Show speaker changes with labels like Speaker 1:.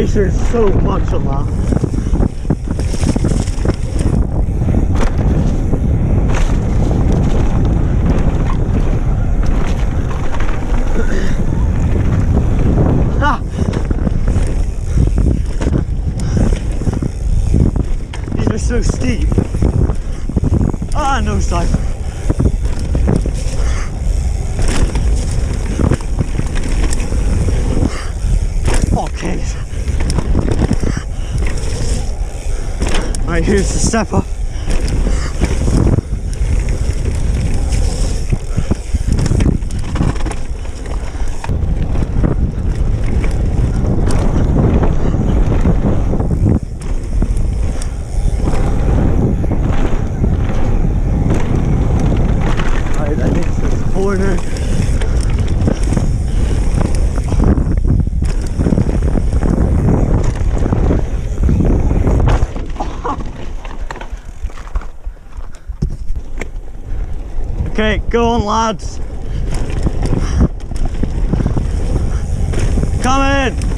Speaker 1: acceleration is so much on that. These are so steep. Ah, no side. Okay. Alright, here's the step up. Corner. Okay, go on lads. Come in.